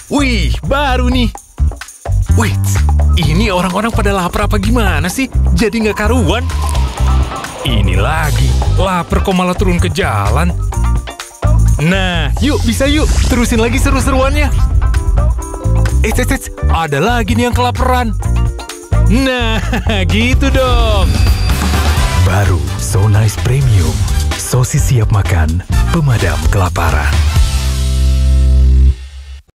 Wih, baru nih. Wait, ini orang-orang pada lapar apa gimana sih? Jadi nggak karuan. Ini lagi, lapar kok malah turun ke jalan. Nah, yuk, bisa yuk. Terusin lagi seru-seruannya. Ada lagi nih yang kelaparan. Nah, gitu dong. Baru So Nice Premium. Sosis siap makan, pemadam kelaparan.